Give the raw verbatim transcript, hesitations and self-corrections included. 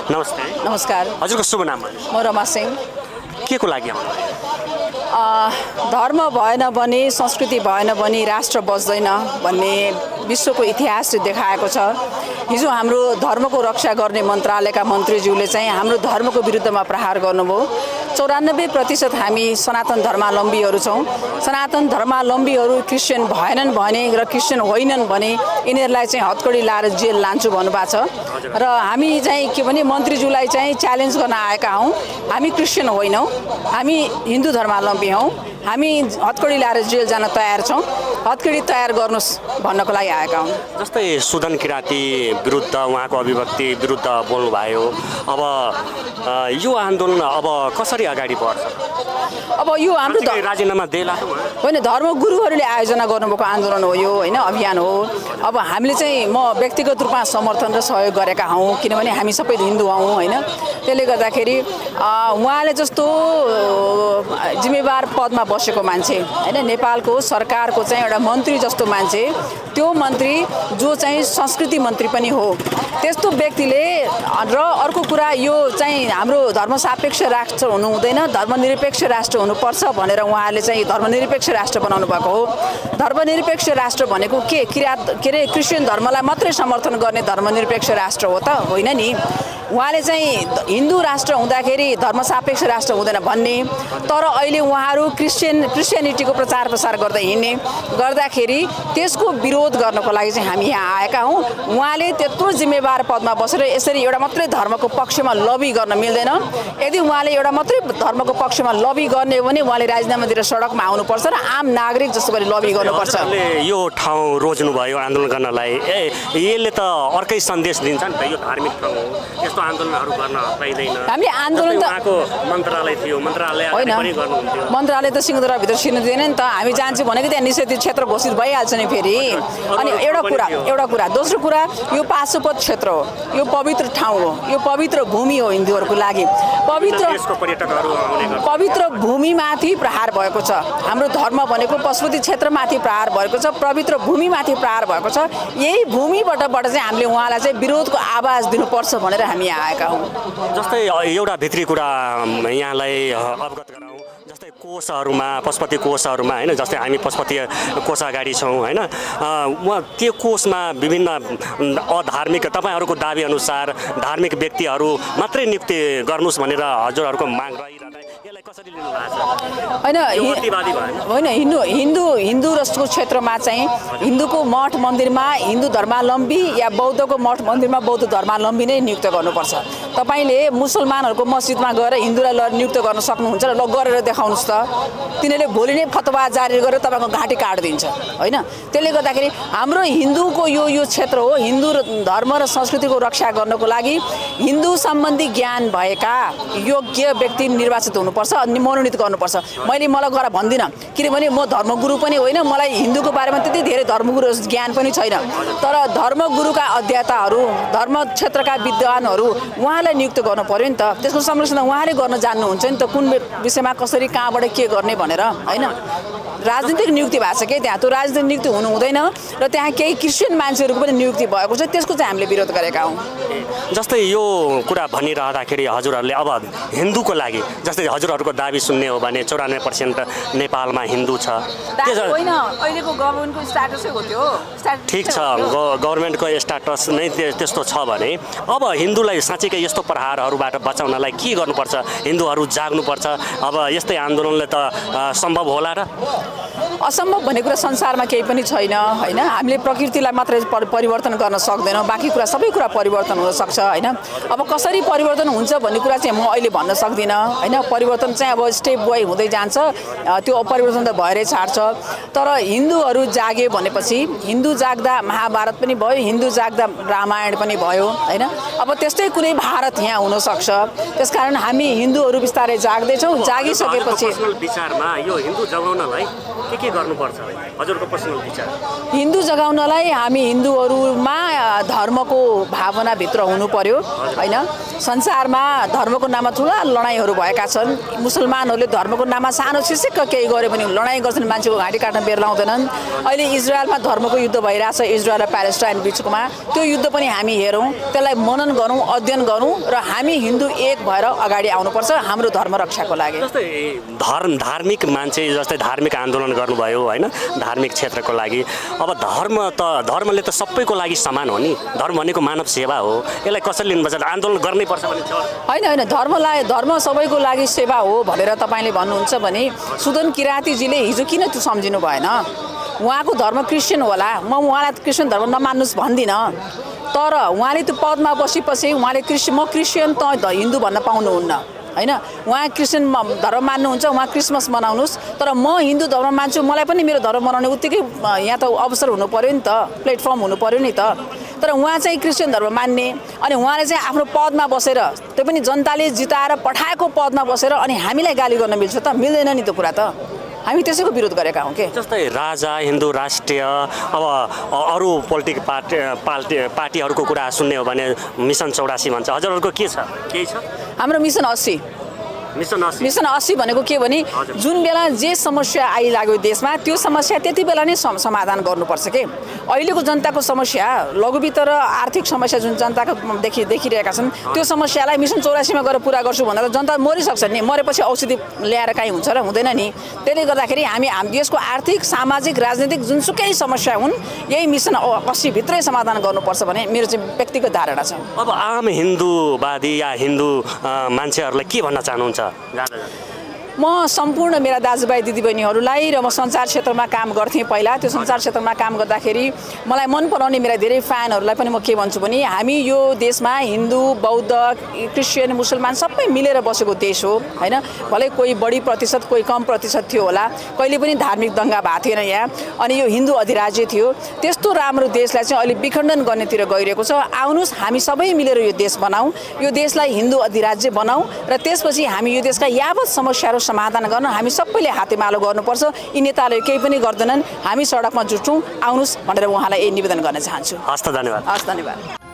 नमस्ते। नमस्कार। हजुरको शुभ नाम? म रमा सिंह। के को लागि आउनु? धर्म भएन भने, संस्कृति भएन भने राष्ट्र बच्दैन भन्ने विश्वको इतिहासले देखाएको छ। हिजो हाम्रो धर्मको रक्षा गर्ने मन्त्रालयका मन्त्रीज्यूले चाहिँ हाम्रो धर्मको विरुद्धमा प्रहार गर्नुभयो। चौरानब्बे प्रतिशत हामी सनातन धर्मावलम्बीहरू छौँ। सनातन धर्मावलम्बीहरू क्रिस्चियन भएनन् भने र क्रिस्चियन होइनन् भने यिनीहरूलाई चाहिँ हतकडी लाएर जेल लान्छु भन्नुभएको छ। र हामी चाहिँ के भने मन्त्रीज्यूलाई चाहिँ च्यालेन्ज गर्न आएका हौँ। हामी क्रिस्चियन होइनौँ, हामी हिन्दू धर्मावलम्बी हौँ। हामी हतकडी लाएर जेल जान तयार छौँ। हतकडी तयार गर्नुहोस् भन्नको लागि आएका हौँ। जस्तै सुदन किराती विरुद्ध उहाँको अभिव्यक्ति विरुद्ध बोल्नुभयो। अब यो आन्दोलन अब कसरी अगाडि बढ्छ? अब यो हाम्रो राजीनामा देला होइन, धर्मगुरुहरूले आयोजना गर्नुभएको आन्दोलन हो यो, होइन, अभियान हो। अब हामीले चाहिँ म व्यक्तिगत रूपमा समर्थन र सहयोग गरेका हौँ, किनभने हामी सबै हिन्दू हौँ, होइन। त्यसले गर्दाखेरि उहाँले जस्तो जिम्मेवार पदमा बसेको मान्छे, होइन, नेपालको सरकारको चाहिँ एउटा मन्त्री जस्तो मान्छे, त्यो मन्त्री जो चाहिँ संस्कृति मन्त्री पनि हो, त्यस्तो व्यक्तिले र अर्को कुरा यो चाहिँ हाम्रो धर्मसापेक्ष राष्ट्र हुनु हुँदैन, धर्मनिरपेक्ष राष्ट्र हुनुपर्छ भनेर उहाँले चाहिँ धर्मनिरपेक्ष राष्ट्र बनाउनु भएको हो। धर्मनिरपेक्ष राष्ट्र भनेको के किरात के अरे क्रिस्चियन धर्मलाई मात्रै समर्थन गर्ने धर्मनिरपेक्ष राष्ट्र हो त होइन नि। उहाँले चाहिँ हिन्दू राष्ट्र हुँदाखेरि धर्मसापेक्ष राष्ट्र हुँदैन भन्ने, तर अहिले उहाँहरू क्रिस्चियन क्रिस्चियनिटीको प्रचार प्रसार गर्दै हिँड्ने गर्दाखेरि त्यसको विरोध गर्नको लागि चाहिँ हामी यहाँ आएका हौँ। उहाँले त्यत्रो जिम्मेवार पदमा बसेर यसरी एउटा मात्रै धर्मको पक्षमा लबी गर्न मिल्दैन। यदि उहाँले एउटा मात्रै धर्मको पक्षमा लबी गर्ने हो भने उहाँले राजीनामा दिएर सडकमा आउनुपर्छ र आम नागरिक जस्तो गरी लबी गर्नुपर्छ। यो ठाउँ रोज्नुभयो आन्दोलन गर्नलाई, ए यसले त अर्कै सन्देश दिन्छ नि त, यो धार्मिक ठाउँ हो, यस्तो आन्दोलनहरू गर्न पाइँदैन। हामीले आन्दोलन त मन्त्रालय थियो, मन्त्रालय होइन, मन्त्रालय त सिंहदरबारभित्र छिर्नु दिएन नि त। हामी जान्छौँ भनेको त्यहाँ निषेधित क्षेत्र घोषित भइहाल्छ नि फेरि। अनि एउटा कुरा एउटा कुरा दोस्रो कुरा यो पाशुपत क्षेत्र हो, यो पवित्र ठाउँ हो, यो पवित्र भूमि हो हिन्दूहरूको लागि। पवित्र पवित्र भूमिमाथि प्रहार भएको छ। हाम्रो धर्म भनेको पशुपति क्षेत्रमाथि प्रहार भएको छ, पवित्र भूमिमाथि प्रहार भएको छ। यही भूमिबाटबाट चाहिँ हामीले उहाँलाई चाहिँ विरोधको आवाज दिनुपर्छ भनेर हामी यहाँ आएका हौँ। जस्तै एउटा भित्री कुरा यहाँलाई अवगत गराउँ, जस्तै कोषहरूमा पशुपति कोषहरूमा होइन, जस्तै हामी पशुपति कोष अगाडि छौँ होइन, उहाँ त्यो कोषमा विभिन्न अधार्मिक तपाईँहरूको दाबी अनुसार धार्मिक व्यक्तिहरू मात्रै नियुक्ति गर्नुहोस् भनेर हजुरहरूको माग रहिरहँदा यसलाई कसरी लिनु भएको छ? होइन होइन हिन्दू हिन्दू हिन्दू रसको क्षेत्रमा चाहिँ हिन्दूको मठ मन्दिरमा हिन्दू धर्मावलम्बी या बौद्धको मठ मन्दिरमा बौद्ध धर्मावलम्बी नै नियुक्त गर्नुपर्छ। तपाईँले मुसलमानहरूको मस्जिदमा गएर हिन्दूलाई नियुक्त गर्न सक्नुहुन्छ र ल गरेर देखाउनुहोस् त। तिनीहरूले भोलि नै फतवा जारी गरेर तपाईँको घाँटी काटिदिन्छ होइन। त्यसले गर्दाखेरि हाम्रो हिन्दूको यो यो क्षेत्र हो। हिन्दू धर्म र संस्कृतिको रक्षा गर्नको लागि हिन्दू सम्बन्धी ज्ञान भएका योग्य व्यक्ति निर्वाचित हुनुपर्छ अनि मनोनित गर्नुपर्छ। मैले मलाई गएर भन्दिनँ, किनभने म धर्मगुरु पनि होइन, मलाई हिन्दूको बारेमा त्यति धेरै धर्मगुरु ज्ञान पनि छैन। तर धर्मगुरुका अध्येताहरू, धर्म क्षेत्रका विद्वानहरू उहाँलाई नियुक्त गर्नु पर्यो नि त। त्यसको संरक्षण उहाँले गर्न जान्नुहुन्छ नि त, कुन विषयमा कसरी कहाँबाट के गर्ने भनेर होइन। राजनीतिक नियुक्ति भएको छ कि त्यहाँ, त्यो राजनीतिक नियुक्ति हुनु हुँदैन र त्यहाँ केही क्रिस्चियन मान्छेहरूको पनि नियुक्ति भएको छ, त्यसको चाहिँ हामीले विरोध गरेका हौँ। जस्तै यो कुरा भनिरहँदाखेरि हजुरहरूले अब हिन्दूको लागि, जस्तै हजुरहरूको दाबी सुन्ने हो भने चौरानब्बे पर्सेन्ट नेपालमा हिन्दू छ, होइन अहिलेको गभर्मेन्टको स्ट्याटसै हो त्यो। ठिक छ, गभर्मेन्टको स्ट्याटस नै त्यस्तो छ भने अब हिन्दूलाई साँच्चीकै यस्तो प्रहारहरूबाट बचाउनलाई के गर्नुपर्छ? हिन्दूहरू जाग्नुपर्छ। अब यस्तै आन्दोलनले त सम्भव होला र? असम्भव भन्ने कुरा संसारमा केही पनि छैन होइन। हामीले प्रकृतिलाई मात्रै परिवर्तन गर्न सक्दैनौँ, बाँकी कुरा सबै कुरा परिवर्तन हुनसक्छ होइन। अब कसरी परिवर्तन हुन्छ भन्ने कुरा चाहिँ म अहिले भन्न सक्दिनँ होइन। परिवर्तन चाहिँ अब स्टेप बाई हुँदै जान्छ, त्यो परिवर्तन त भएरै छाड्छ। तर हिन्दूहरू जागे भनेपछि हिन्दू जाग्दा महाभारत पनि भयो, हिन्दू जाग्दा रामायण पनि भयो होइन। अब त्यस्तै कुनै भारत यहाँ हुनसक्छ। त्यसकारण हामी हिन्दूहरू बिस्तारै जाग्दैछौँ। जागिसकेपछि विचारमा यो हिन्दू जगाउनलाई के के गर्नुपर्छ हजुरको पर्सनल विचार? हिन्दू जगाउनलाई हामी हिन्दूहरूमा धर्मको भावनाभित्र हुनु पर्यो होइन। संसारमा धर्मको नाममा ठुला लडाइँहरू भएका छन्। मुसलमानहरूले धर्मको नाममा सानो सिसिक्क केही गर्यो भने लडाइँ गर्छन्, मान्छेको घाँटी काट्न बेर लाउँदैनन्। अहिले इजरायलमा धर्मको युद्ध भइरहेछ, इजरायल र प्यालेस्टाइन बिचकोमा। त्यो युद्ध पनि हामी हेरौँ, त्यसलाई मनन गरौँ, अध्ययन गरौँ र हामी हिन्दू एक भएर अगाडि आउनुपर्छ हाम्रो धर्म रक्षाको लागि। जस्तै धर्म धार्मिक मान्छे जस्तै धार्मिक आन्दोलन गर्नुभयो होइन, धार्मिक क्षेत्रको लागि। अब धर्म त धर्मले त सबैको लागि समान हो नि। धर्म भनेको मानव सेवा हो, यसलाई कसरी लिनुपर्छ? आन्दोलन गर्नै पर्छ भने होइन होइन, धर्मलाई धर्म सबैको लागि सेवा हो भनेर तपाईँले भन्नुहुन्छ भने सुदन किराँतीजीले हिजो किन त्यो सम्झिनु भएन? उहाँको धर्म क्रिस्चियन होला, म उहाँलाई क्रिस्चियन धर्म नमान्नुहोस् भन्दिनँ, तर उहाँले त्यो पदमा बसेपछि उहाँले क्रिस्चियन म क्रिस्चियन त हिन्दू भन्न पाउनुहुन्न होइन। उहाँ क्रिस्चियन धर्म मान्नुहुन्छ, उहाँ क्रिसमस मनाउनुहोस्, तर म हिन्दू धर्म मान्छु, मलाई पनि मेरो धर्म मनाउने उत्तिकै यहाँ त अवसर हुनु पऱ्यो नि त, प्लेटफर्म हुनु पऱ्यो नि त। तर उहाँ चाहिँ क्रिस्चियन धर्म मान्ने अनि उहाँले चाहिँ आफ्नो पदमा बसेर, त्यो पनि जनताले जिताएर पठाएको पदमा बसेर अनि हामीलाई गाली गर्न मिल्छ त? मिल्दैन नि त्यो कुरा त। हामी त्यसैको विरोध गरेका हौँ के। जस्तै राजा हिन्दू राष्ट्रिय अब अरू पोलिटिक पार्टी पार्टी पार्टीहरूको कुरा सुन्ने हो भने मिसन चौरासी भन्छ, हजुरहरूको के छ? केही छ? हाम्रो मिसन अस्सी मिसन अस्सी मिसन अस्सी भनेको के भने जुन बेला जे समस्या आइलाग्यो देशमा त्यो समस्या त्यति बेला नै समाधान गर्नुपर्छ के। अहिलेको जनताको समस्या लघुवित्त र आर्थिक समस्या जुन जनताको देखि देखिरहेका छन् त्यो समस्यालाई मिसन चौरासीमा गएर पुरा गर्छु भन्दा त जनता मरिसक्छ नि, मरेपछि औषधि ल्याएर काहीँ हुन्छ र? हुँदैन नि। त्यसले गर्दाखेरि हामी हामी देशको आर्थिक सामाजिक राजनीतिक जुनसुकै समस्या हुन् यही मिसन अस्सी भित्रै समाधान गर्नुपर्छ भने मेरो चाहिँ व्यक्तिगत धारणा छ। अब आम हिन्दूवादी या हिन्दू मान्छेहरूलाई के भन्न चाहनुहुन्छ? म सम्पूर्ण मेरा दाजुभाइ दिदीबहिनीहरूलाई र म सञ्चार क्षेत्रमा काम गर्थेँ पहिला, त्यो सञ्चार क्षेत्रमा काम गर्दाखेरि मलाई मन पराउने मेरा धेरै फ्यानहरूलाई पनि म के भन्छु भने हामी यो देशमा हिन्दू बौद्ध क्रिस्चियन मुसलमान सबै मिलेर बसेको देश हो होइन। भलै कोही बढी प्रतिशत कोही कम प्रतिशत थियो होला, कहिले पनि धार्मिक दङ्गा भएको थिएन यहाँ, अनि यो हिन्दू अधिराज्य थियो। त्यस्तो राम्रो देशलाई चाहिँ अहिले विखण्डन गर्नेतिर गइरहेको छ। आउनुहोस् हामी सबै मिलेर यो देश बनाऊ, यो देशलाई हिन्दू अधिराज्य बनाऊ र त्यसपछि हामी यो देशका यावत समस्याहरू समाधान गर्न हामी सबैले हातेमालो गर्नुपर्छ। यी नेताहरूले केही पनि गर्दैनन्, हामी सडकमा जुट्छौँ, आउनुहोस् भनेर उहाँलाई यही निवेदन गर्न चाहन्छु। हस्त धन्यवाद। हस् धन्यवाद।